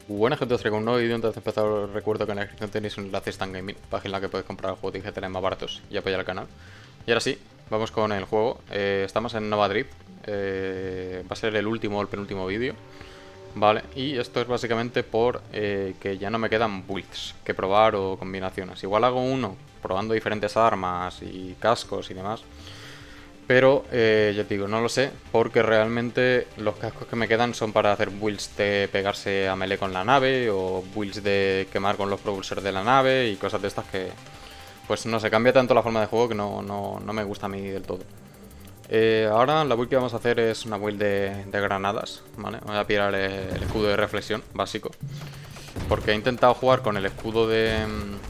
Buena gente, os traigo un nuevo vídeo. Antes de empezar os recuerdo que en la descripción tenéis un enlace a Stan Gaming, página en la que podéis comprar juegos digitales más baratos y apoyar al canal. Y ahora sí, vamos con el juego. Estamos en Nova Drift. Va a ser el último o el penúltimo vídeo. Vale, y esto es básicamente por que ya no me quedan builds que probar o combinaciones. Igual hago uno probando diferentes armas y cascos y demás. Pero, ya te digo, no lo sé, porque realmente los cascos que me quedan son para hacer builds de pegarse a melee con la nave, o builds de quemar con los propulsores de la nave, y cosas de estas que, pues no sé, cambia tanto la forma de juego que no me gusta a mí del todo. Ahora la build que vamos a hacer es una build de granadas, ¿vale? Voy a pillar el escudo de reflexión básico, porque he intentado jugar con el escudo de...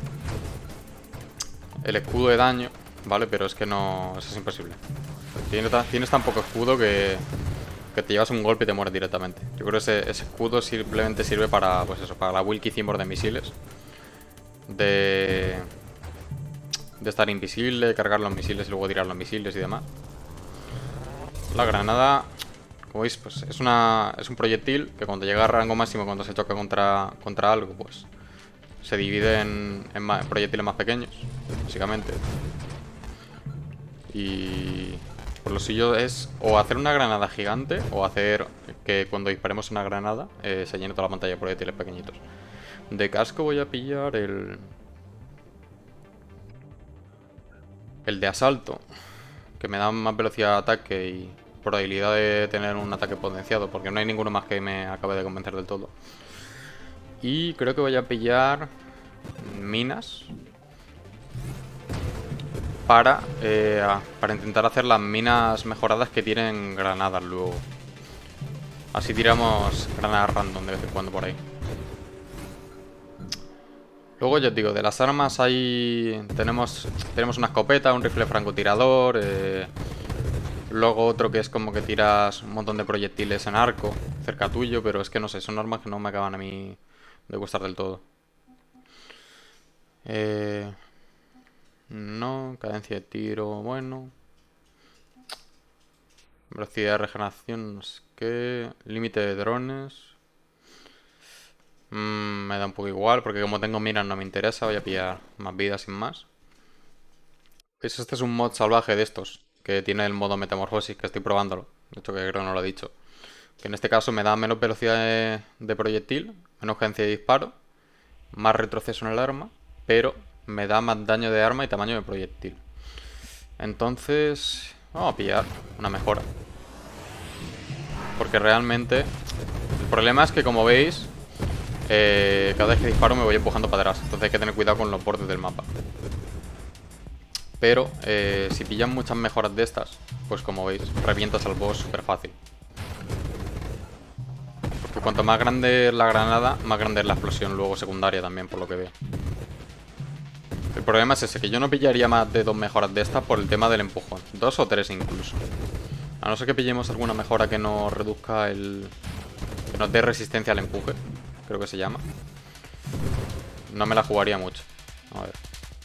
el escudo de daño, ¿vale? Pero es que no... eso es imposible. Tienes tan poco escudo que te llevas un golpe y te mueres directamente. Yo creo que ese escudo simplemente sirve para, pues eso, para la build que hicimos de misiles. De estar invisible, cargar los misiles y luego tirar los misiles y demás. La granada, como veis, pues es un proyectil que cuando llega a rango máximo, cuando se choca contra algo, pues se divide en proyectiles más pequeños, básicamente. Y por lo suyo es o hacer una granada gigante o hacer que cuando disparemos una granada se llene toda la pantalla de proyectiles pequeñitos. De casco voy a pillar el de asalto, que me da más velocidad de ataque y probabilidad de tener un ataque potenciado, porque no hay ninguno más que me acabe de convencer del todo. Y creo que voy a pillar minas para intentar hacer las minas mejoradas que tienen granadas luego. Así tiramos granadas random de vez en cuando por ahí. Luego ya os digo, de las armas hay... Tenemos una escopeta, un rifle francotirador, luego otro que es como que tiras un montón de proyectiles en arco cerca tuyo, pero es que no sé, son armas que no me acaban a mí de gustar del todo. No, cadencia de tiro, bueno. Velocidad de regeneración, no sé qué. Límite de drones. Me da un poco igual, porque como tengo miras no me interesa. Voy a pillar más vida sin más. ¿Veis? Este es un mod salvaje de estos, que tiene el modo metamorfosis, que estoy probándolo. De hecho, que creo que no lo he dicho. Que en este caso me da menos velocidad de proyectil, menos cadencia de disparo, más retroceso en el arma, pero me da más daño de arma y tamaño de proyectil. Entonces, vamos a pillar una mejora. Porque realmente el problema es que, como veis, cada vez que disparo me voy empujando para atrás. Entonces hay que tener cuidado con los bordes del mapa. Pero si pillan muchas mejoras de estas, pues como veis, revientas al boss súper fácil. Porque cuanto más grande es la granada, más grande es la explosión luego secundaria también, por lo que veo. El problema es ese, que yo no pillaría más de 2 mejoras de estas por el tema del empujón. 2 o 3 incluso. A no ser que pillemos alguna mejora que nos reduzca el... que nos dé resistencia al empuje, creo que se llama. No me la jugaría mucho. A ver.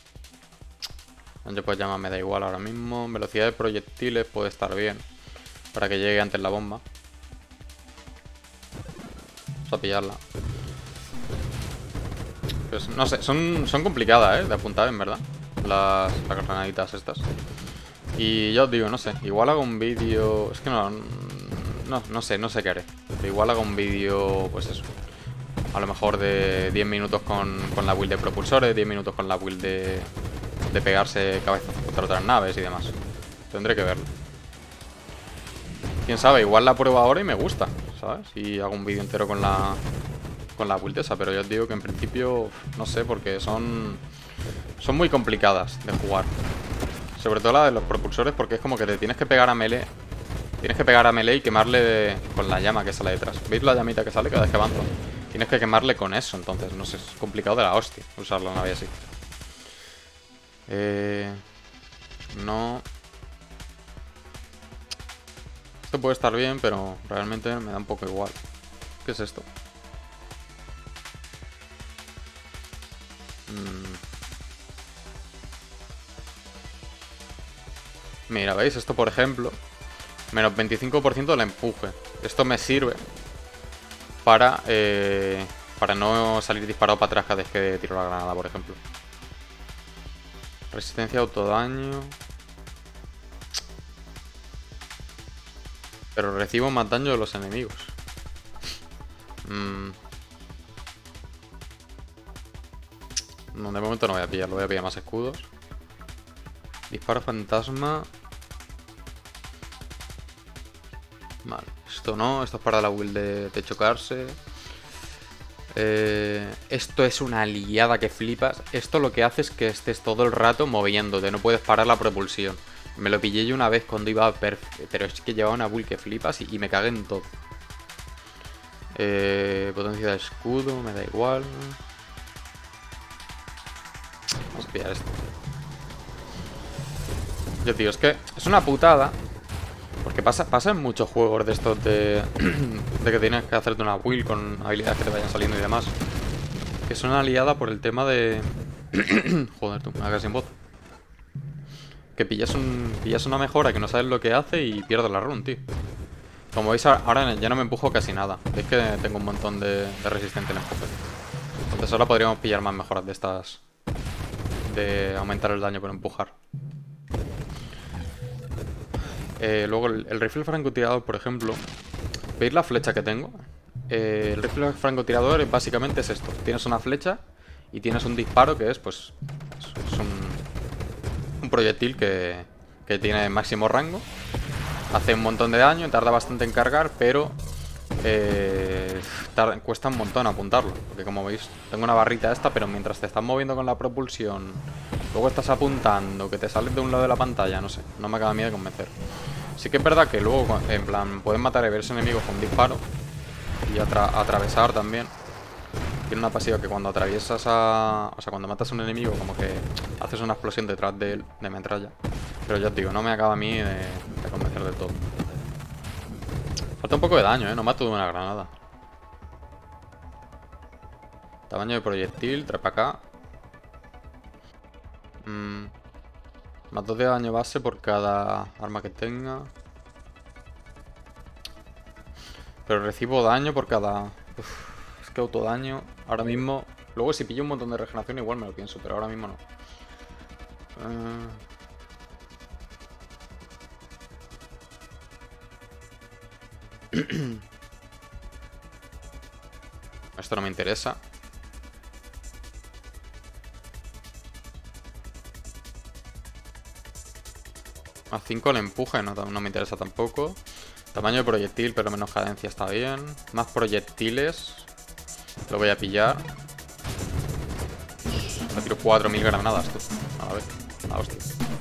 Yo pues llama me da igual ahora mismo. Velocidad de proyectiles puede estar bien, para que llegue antes la bomba. Vamos a pillarla. Pues no sé, son complicadas, de apuntar en verdad, las granaditas estas. Y ya os digo, no sé, igual hago un vídeo... Es que no sé qué haré. Pero igual hago un vídeo, pues eso, a lo mejor de 10 minutos con la build de propulsores, 10 minutos con la build de pegarse cabezazos contra otras naves y demás. Tendré que verlo. Quién sabe, igual la pruebo ahora y me gusta, ¿sabes? Y hago un vídeo entero con la build esa, pero ya os digo que en principio no sé, porque son muy complicadas de jugar. Sobre todo la de los propulsores, porque es como que te tienes que pegar a melee. Tienes que pegar a melee y quemarle con la llama que sale detrás. ¿Veis la llamita que sale cada vez que avanzo? Tienes que quemarle con eso, entonces no sé, es complicado de la hostia usar la nave así. No. Esto puede estar bien, pero realmente me da un poco igual. ¿Qué es esto? Mira, ¿veis? Esto, por ejemplo, menos 25% del empuje. Esto me sirve para Para no salir disparado para atrás cada vez que tiro la granada, por ejemplo. Resistencia a autodaño. Pero recibo más daño de los enemigos. No, de momento no voy a pillarlo, voy a pillar más escudos. Disparo fantasma. Vale, esto no, esto es para la build de chocarse. Esto es una liada que flipas. Esto lo que hace es que estés todo el rato moviéndote, no puedes parar la propulsión. Me lo pillé yo una vez cuando iba pero es que llevaba una build que flipas y me cagué en todo. Potencia de escudo, me da igual. Vamos a pillar esto. Yo, tío, es que es una putada. Porque pasa en muchos juegos de estos de que tienes que hacerte una build con habilidades que te vayan saliendo y demás. Que es una aliada por el tema de... Joder, tú, me hagas sin voz. Que pillas una mejora que no sabes lo que hace y pierdes la run, tío. Como veis, ahora ya no me empujo casi nada. Veis que tengo un montón de resistencia en empuje. Entonces ahora podríamos pillar más mejoras de estas. De aumentar el daño por empujar. Luego el rifle francotirador, por ejemplo. ¿Veis la flecha que tengo? El rifle francotirador básicamente es esto. Tienes una flecha y tienes un disparo que es, pues... Es un proyectil que tiene máximo rango. Hace un montón de daño, tarda bastante en cargar, pero... cuesta un montón apuntarlo. Porque como veis, tengo una barrita esta, pero mientras te estás moviendo con la propulsión, luego estás apuntando, que te sales de un lado de la pantalla, no sé, no me acaba a mí de convencer. Sí que es verdad que luego, en plan, puedes matar a diversos enemigos con un disparo y atravesar también. Tiene una pasiva que cuando atraviesas a... O sea, cuando matas a un enemigo, como que haces una explosión detrás de él, de metralla. Pero ya os digo, no me acaba a mí de convencer del todo. Falta un poco de daño, no mato de una granada. Tamaño de proyectil, trae para acá. Más 2 de daño base por cada arma que tenga. Pero recibo daño por cada... Uf, es que autodaño ahora mismo... Luego si pillo un montón de regeneración igual me lo pienso, pero ahora mismo no. Esto no me interesa. A 5 el empuje, no me interesa tampoco. Tamaño de proyectil, pero menos cadencia está bien. Más proyectiles. Lo voy a pillar. Me tiro 4000 granadas, tú. A ver, la hostia.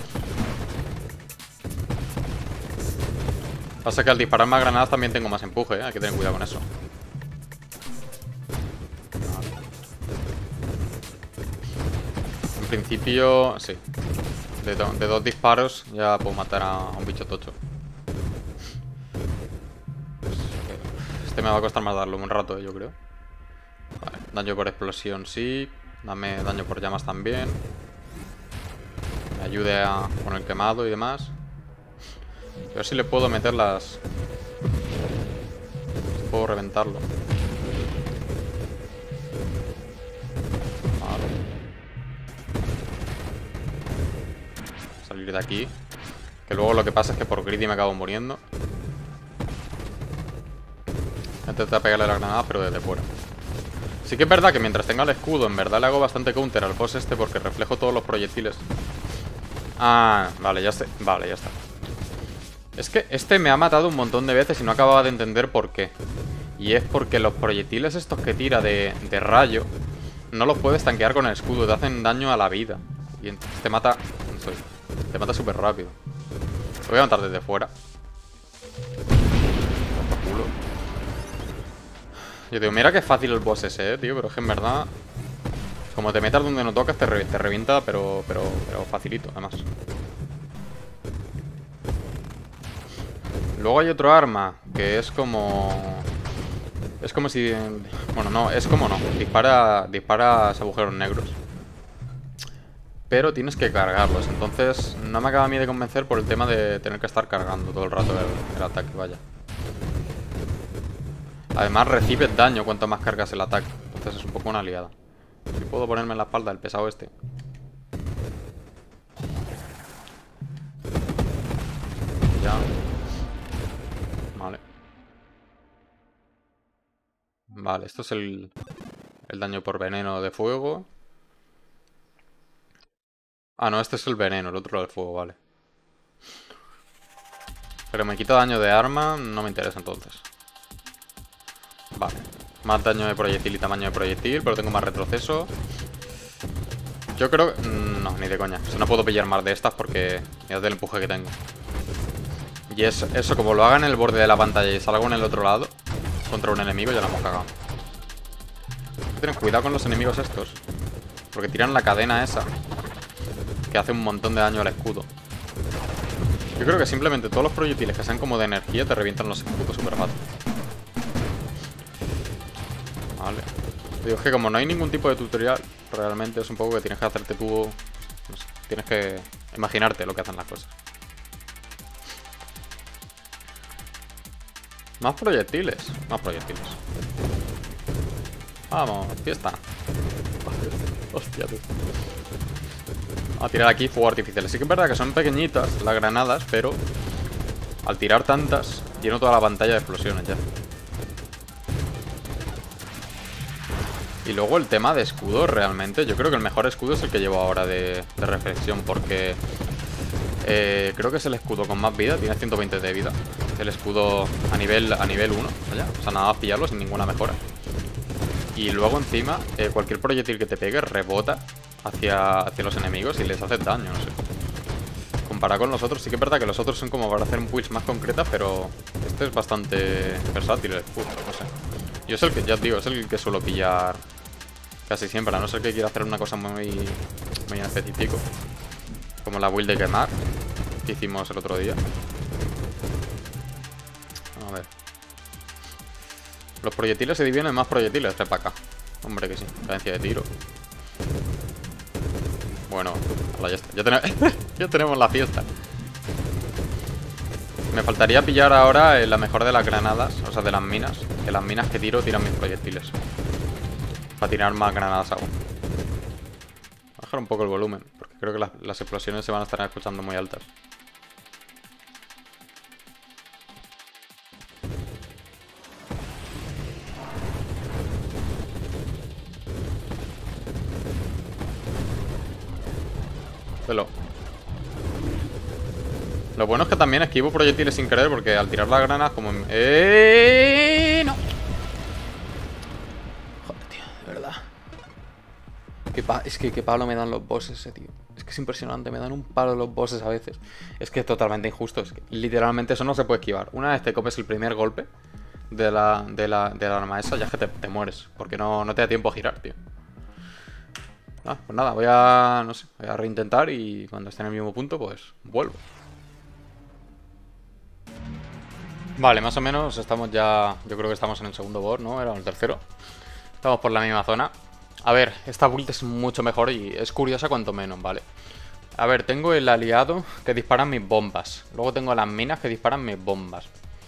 Pasa que al disparar más granadas también tengo más empuje, ¿eh? Hay que tener cuidado con eso. En principio, sí. De 2 disparos ya puedo matar a un bicho tocho. Este me va a costar más darlo un rato, yo creo. Vale, daño por explosión sí. Dame daño por llamas también. Me ayude con el quemado y demás. A ver si le puedo meter las... Puedo reventarlo. Salir de aquí. Que luego lo que pasa es que por greedy me acabo muriendo. Intenté pegarle la granada, pero desde fuera. Sí que es verdad que mientras tenga el escudo, en verdad le hago bastante counter al boss este porque reflejo todos los proyectiles. Ah, vale, ya sé. Vale, ya está. Es que este me ha matado un montón de veces y no acababa de entender por qué. Y es porque los proyectiles estos que tira de rayo no los puedes tanquear con el escudo, te hacen daño a la vida. Y entonces te mata... Te mata súper rápido. Lo voy a matar desde fuera. Yo digo, mira que fácil el boss ese, tío. Pero es que en verdad, como te metas donde no tocas, te revienta, pero facilito, además. Luego hay otro arma que es como... Es como si... Bueno, no, es como no. Disparas agujeros negros. Pero tienes que cargarlos. Entonces no me acaba a mí de convencer por el tema de tener que estar cargando todo el rato el ataque, vaya. Además recibes daño cuanto más cargas el ataque. entonces es un poco una aliada. Si puedo ponerme en la espalda el pesado este. Ya. Vale. Vale, esto es el daño por veneno de fuego. Ah, no, este es el veneno, el otro del fuego, vale. Pero me quita daño de arma, no me interesa entonces. Vale. Más daño de proyectil y tamaño de proyectil, pero tengo más retroceso. Yo creo que... No, ni de coña. O sea, no puedo pillar más de estas porque... Mirad el empuje que tengo. Y eso, como lo haga en el borde de la pantalla y salgo en el otro lado contra un enemigo, ya la hemos cagado. Hay que tener cuidado con los enemigos estos, porque tiran la cadena esa que hace un montón de daño al escudo. Yo creo que simplemente todos los proyectiles que sean como de energía te revientan los escudos súper fácil. Vale. Digo, es que como no hay ningún tipo de tutorial, realmente es un poco que tienes que hacerte tú... No sé, tienes que imaginarte lo que hacen las cosas. Más proyectiles. Más proyectiles. Vamos, fiesta. Hostia, tú. A tirar aquí fuego artificial. Sí que es verdad que son pequeñitas las granadas, pero al tirar tantas, lleno toda la pantalla de explosiones ya. Y luego el tema de escudo, realmente, yo creo que el mejor escudo es el que llevo ahora de reflexión, porque creo que es el escudo con más vida, tiene 120 de vida. El escudo a nivel 1, vaya, o sea, nada más pillarlo sin ninguna mejora. Y luego encima, cualquier proyectil que te pegue rebota hacia los enemigos y les hace daño, no sé. Comparado con los otros, sí que es verdad que los otros son como para hacer builds más concretas, pero este es bastante versátil el escudo, no sé. Yo es el que, ya os digo, es el que suelo pillar casi siempre, a no ser que quiera hacer una cosa muy en específico. Como la build de quemar que hicimos el otro día. A ver. Los proyectiles se dividen en más proyectiles, para acá. Hombre que sí, cadencia de tiro. Bueno, ya está. Ya tenemos la fiesta. Me faltaría pillar ahora la mejor de las granadas, o sea, de las minas. Que las minas que tiro tiran mis proyectiles. Para tirar más granadas aún. Voy a bajar un poco el volumen, porque creo que las explosiones se van a estar escuchando muy altas. Lo bueno es que también esquivo proyectiles sin querer, porque al tirar las granadas como... No. Joder, tío, de verdad. Es que qué palo me dan los bosses, tío. Es que es impresionante, me dan un palo los bosses a veces. Es que es totalmente injusto. Es que literalmente eso no se puede esquivar. Una vez te comes el primer golpe de la arma esa, ya es que te mueres. Porque no te da tiempo a girar, tío. Ah, pues nada, no sé, voy a reintentar y cuando esté en el mismo punto, pues vuelvo. Vale, más o menos estamos ya... Yo creo que estamos en el segundo boss, ¿no? Era el tercero. Estamos por la misma zona. A ver, esta build es mucho mejor y es curiosa cuanto menos, ¿vale? A ver, tengo el aliado que dispara mis bombas. Luego tengo las minas que disparan mis bombas.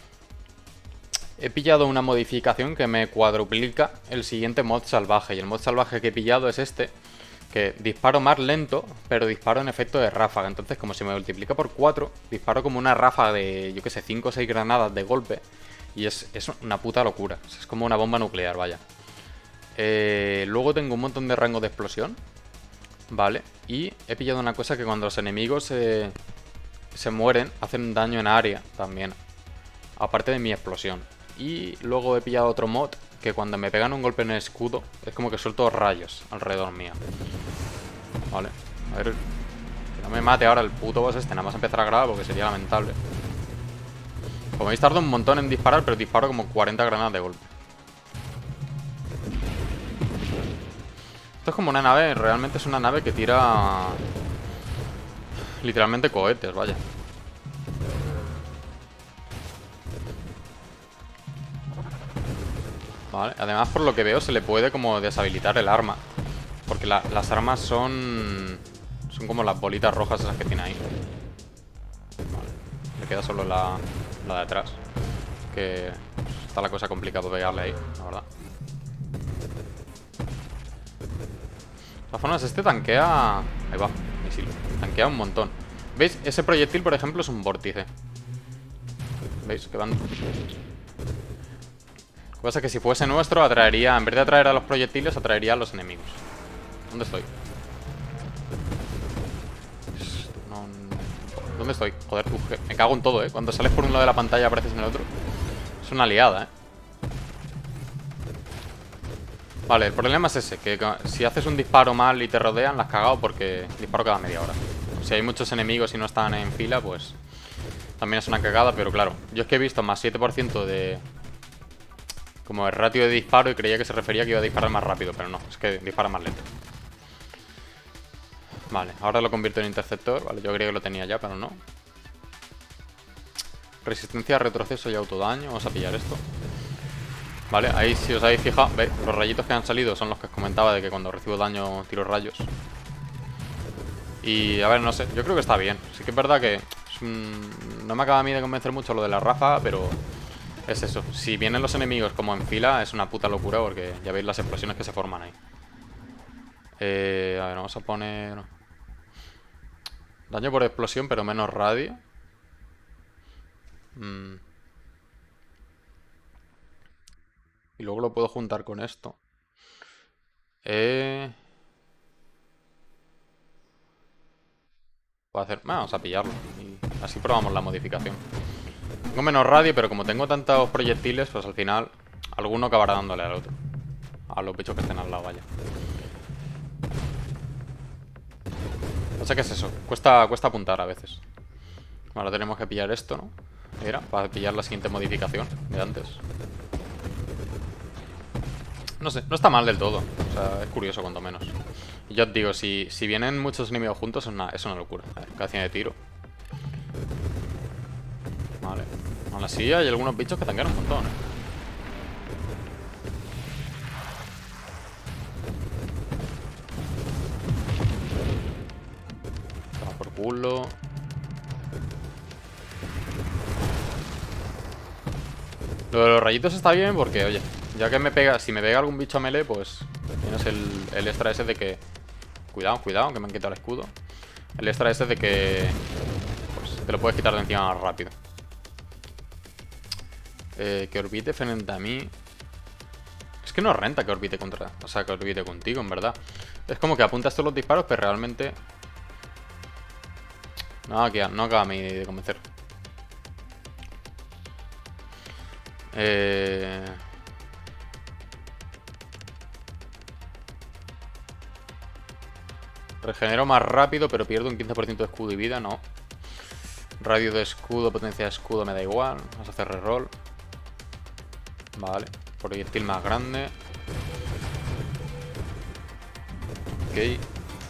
He pillado una modificación que me cuadruplica el siguiente mod salvaje. Y el mod salvaje que he pillado es este, que disparo más lento, pero disparo en efecto de ráfaga. Entonces, como se me multiplica por 4, disparo como una ráfaga de, yo que sé, 5 o 6 granadas de golpe. Y es una puta locura. Es como una bomba nuclear, vaya. Luego tengo un montón de rango de explosión. Vale. Y he pillado una cosa que cuando los enemigos se mueren, hacen daño en área también. Aparte de mi explosión. Y luego he pillado otro mod que cuando me pegan un golpe en el escudo es como que suelto rayos alrededor mío. Vale, a ver. Que no me mate ahora el puto boss este. Nada más empezar a grabar porque sería lamentable. Como veis tardo un montón en disparar, pero disparo como 40 granadas de golpe. Esto es como una nave, realmente es una nave que tira literalmente cohetes, vaya. Vale, además por lo que veo se le puede como deshabilitar el arma. Porque las armas son como las bolitas rojas esas que tiene ahí. Vale, le queda solo la de atrás. Que está la cosa complicada pegarle ahí, la verdad. todas formas, este tanquea... Ahí va, misil. Tanquea un montón. ¿Veis? Ese proyectil, por ejemplo, es un vórtice. ¿Veis? Que van... Lo que pasa es que si fuese nuestro, atraería... En vez de atraer a los proyectiles, atraería a los enemigos. ¿Dónde estoy? ¿Dónde estoy? Joder, me cago en todo, ¿eh? Cuando sales por un lado de la pantalla apareces en el otro. Es una liada, ¿eh? Vale, el problema es ese, que si haces un disparo mal y te rodean, la has cagado porque disparo cada media hora. Si hay muchos enemigos y no están en fila, pues también es una cagada, pero claro. Yo es que he visto más 7% de... como el ratio de disparo y creía que se refería a que iba a disparar más rápido, pero no, es que dispara más lento. Vale, ahora lo convierto en interceptor. Vale, yo creía que lo tenía ya, pero no. Resistencia a retroceso y autodaño. Vamos a pillar esto. Vale, ahí si os habéis fijado, ¿veis? Los rayitos que han salido son los que os comentaba de que cuando recibo daño tiro rayos. Y a ver, no sé, yo creo que está bien. Sí que es verdad que no me acaba a mí de convencer mucho lo de la ráfaga, pero es eso. Si vienen los enemigos como en fila, es una puta locura porque ya veis las explosiones que se forman ahí. A ver, vamos a poner... daño por explosión, pero menos radio. Y luego lo puedo juntar con esto. Puedo hacer... vamos a pillarlo. Y así probamos la modificación. Tengo menos radio, pero como tengo tantos proyectiles, pues al final alguno acabará dándole al otro. A los bichos que estén al lado, vaya. No sé qué es eso. Cuesta apuntar a veces. Ahora tenemos que pillar esto, ¿no? Mira, para pillar la siguiente modificación de antes. No sé, no está mal del todo. O sea, es curioso cuanto menos. Y yo os digo, si vienen muchos enemigos juntos es una locura. A ver, cada de tiro. Vale. Aún así hay algunos bichos que tanquean un montón, ¿eh? Toma por culo. Lo de los rayitos está bien porque, oye, ya que me pega, si me pega algún bicho a melee, pues tienes el extra ese de que... Cuidado, cuidado, que me han quitado el escudo. El extra ese de que... pues te lo puedes quitar de encima más rápido. Que orbite frente a mí... Es que no renta que orbite contra... O sea, que orbite contigo, en verdad. Es como que apuntas todos los disparos, pero realmente... No acaba a mí de convencer. Regenero más rápido, pero pierdo un 15% de escudo y vida, no. Radio de escudo, potencia de escudo me da igual. Vamos a hacer reroll. Vale, proyectil más grande. Ok.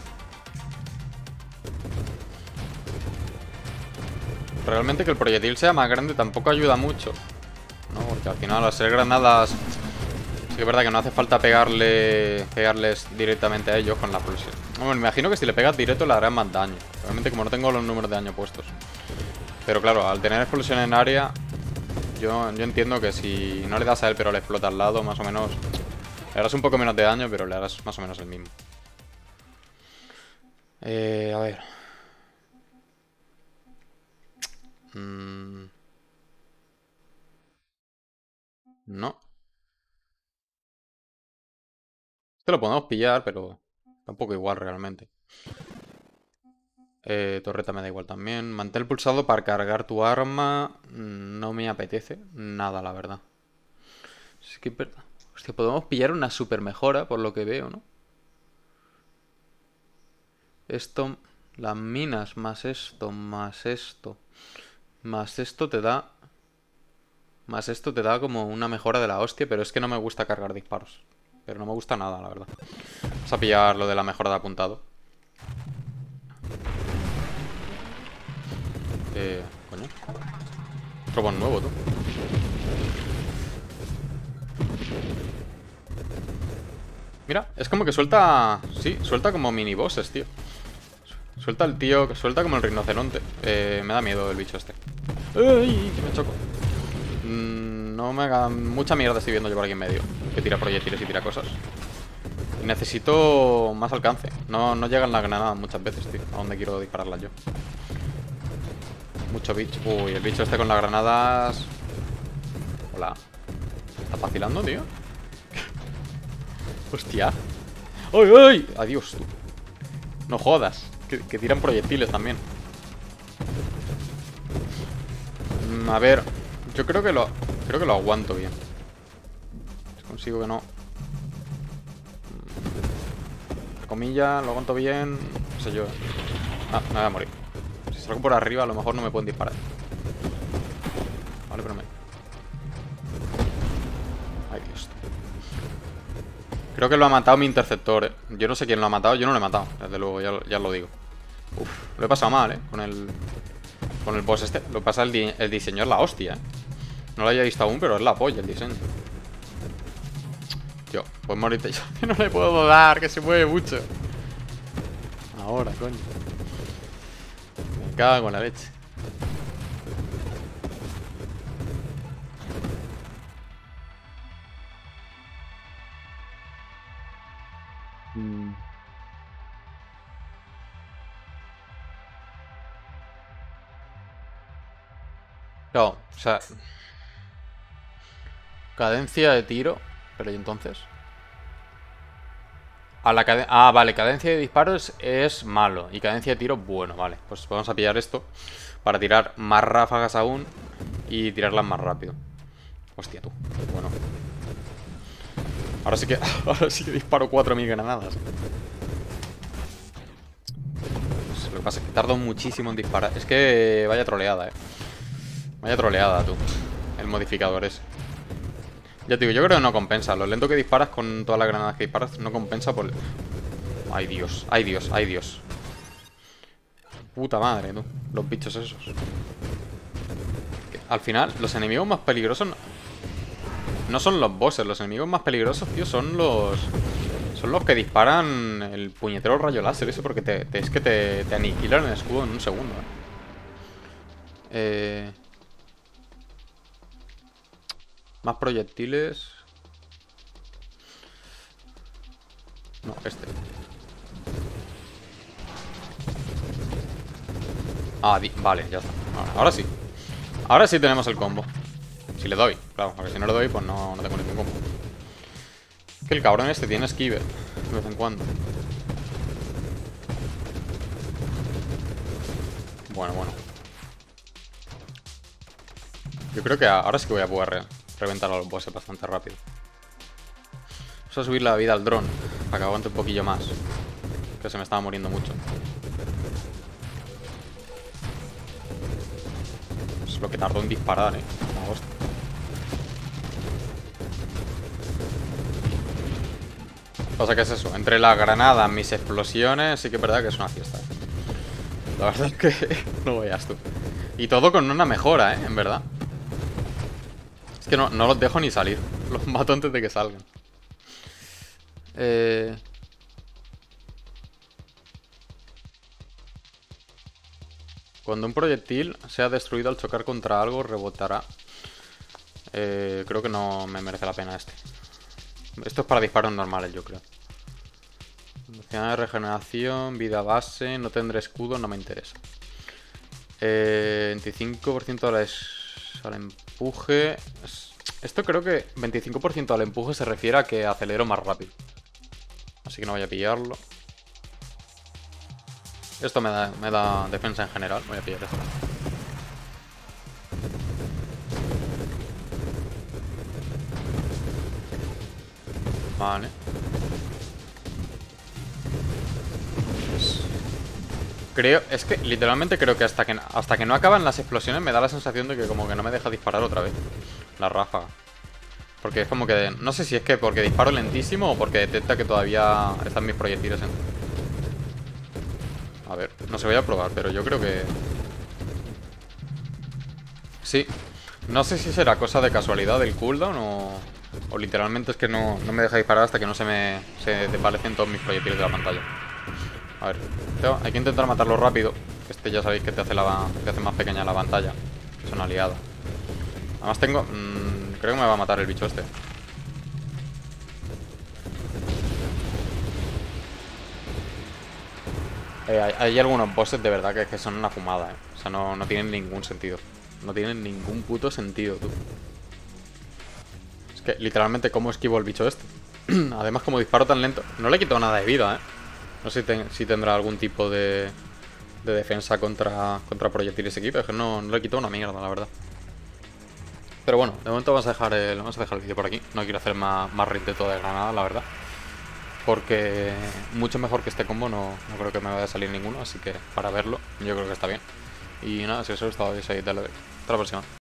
Realmente que el proyectil sea más grande tampoco ayuda mucho, ¿no? Porque al final al ser granadas... sí que es verdad que no hace falta pegarles directamente a ellos con la explosión. Bueno, me imagino que si le pegas directo le harán más daño. Realmente como no tengo los números de daño puestos. Pero claro, al tener explosión en área, yo entiendo que si no le das a él pero le explota al lado, más o menos... le harás un poco menos de daño, pero le harás más o menos el mismo. A ver... no. Este lo podemos pillar, pero tampoco igual realmente. Torreta me da igual también. Mantén pulsado para cargar tu arma. No me apetece nada, la verdad. Es que... hostia, podemos pillar una super mejora, por lo que veo, ¿no? Esto... las minas, más esto, más esto. Más esto te da... más esto te da como una mejora de la hostia, pero es que no me gusta cargar disparos. Pero no me gusta nada, la verdad. Vamos a pillar lo de la mejora de apuntado. Coño. Otro boss nuevo, tú. Mira, es como que suelta... sí, suelta como mini bosses, tío. Suelta el tío... suelta como el rinoceronte. Me da miedo el bicho este. ¡Ay! Que me choco. No me haga mucha mierda estoy viendo yo por aquí en medio. Que tira proyectiles y tira cosas. Y necesito más alcance. No llegan las granadas muchas veces, tío. A donde quiero dispararlas yo. Mucho bicho. Uy, el bicho este con las granadas. Hola. ¿Estás vacilando, tío? Hostia. ¡Ay, ay! Adiós, tú. No jodas. Que tiran proyectiles también. A ver. Yo creo que lo aguanto bien. Si consigo que no. Comilla, lo aguanto bien. No sé yo. Ah, me voy a morir. Si salgo por arriba, a lo mejor no me pueden disparar. Vale, pero me... Ay, Dios. Creo que lo ha matado mi interceptor, ¿eh? Yo no sé quién lo ha matado. Yo no lo he matado, desde luego, ya lo digo. Uf, lo he pasado mal, ¿eh? Con el boss este. Lo pasa el diseño es la hostia, ¿eh? No lo haya visto aún, pero es la polla el diseño. Yo, pues morirte yo. No le puedo dar, que se mueve mucho. Ahora, coño. Me cago en la leche. Claro, o sea... Cadencia de tiro. Pero ¿y entonces? Ah, vale, cadencia de disparos es malo. Y cadencia de tiro, bueno, vale. Pues vamos a pillar esto para tirar más ráfagas aún y tirarlas más rápido. Hostia, tú. Bueno. Ahora sí que disparo 4000 granadas. Pues lo que pasa es que tardo muchísimo en disparar. Es que vaya troleada, Vaya troleada, tú. El modificador ese. Ya te digo, yo creo que no compensa. Lo lento que disparas con todas las granadas que disparas no compensa por... Ay, Dios, ay, Dios, ay, Dios. Puta madre, tú. Los bichos esos. Al final, los enemigos más peligrosos no son los bosses. Los enemigos más peligrosos, tío, son los que disparan el puñetero rayo láser. Eso porque es que te aniquilan el escudo en un segundo, Más proyectiles. No, este. Ah, vale, ya está. Ahora sí. Ahora sí tenemos el combo. Si le doy, claro, porque si no le doy, pues no tengo ningún combo. Que el cabrón este tiene esquive de vez en cuando. Bueno. Yo creo que ahora sí que voy a poder reventar a los bosses bastante rápido. Vamos a subir la vida al dron para que aguante un poquillo más, que se me estaba muriendo mucho. Es lo que tardó en disparar, Oh, hostia. O sea, ¿qué es eso? Entre la granada, mis explosiones, sí que es verdad que es una fiesta. La verdad es que no veas tú. Y todo con una mejora, en verdad. Es que no los dejo ni salir. Los mato antes de que salgan. Cuando un proyectil sea destruido al chocar contra algo, rebotará. Creo que no me merece la pena este. Esto es para disparos normales, yo creo. Velocidad de regeneración, vida base, no tendré escudo, no me interesa. 25% al empuje. Esto creo que 25% al empuje se refiere a que acelero más rápido. Así que no voy a pillarlo. Esto me da defensa en general. Voy a pillar esto. Vale. Es que literalmente creo que hasta que no acaban las explosiones me da la sensación de que como que no me deja disparar otra vez la ráfaga. Porque es como que... No sé si es que porque disparo lentísimo o porque detecta que todavía están mis proyectiles en... A ver, no se voy a probar, pero yo creo que... Sí. No sé si será cosa de casualidad del cooldown o literalmente es que no me deja disparar hasta que no se desvanecen todos mis proyectiles de la pantalla. A ver, hay que intentar matarlo rápido. Este ya sabéis que te hace más pequeña la pantalla. Es una aliada. Además tengo... creo que me va a matar el bicho este. Hay algunos bosses de verdad que son una fumada, O sea, no tienen ningún sentido. No tienen ningún puto sentido, tú. Es que, literalmente, ¿cómo esquivo el bicho este? Además, como disparo tan lento, no le quito nada de vida, No sé si tendrá algún tipo de defensa contra proyectiles aquí, pero es que no le quito una mierda, la verdad. Pero bueno, de momento vamos a dejar el vídeo por aquí. No quiero hacer más reintento de granada, la verdad. Porque mucho mejor que este combo no creo que me vaya a salir ninguno. Así que para verlo, yo creo que está bien. Y nada, si os ha gustado, ya sabéis, dale like. Hasta la próxima.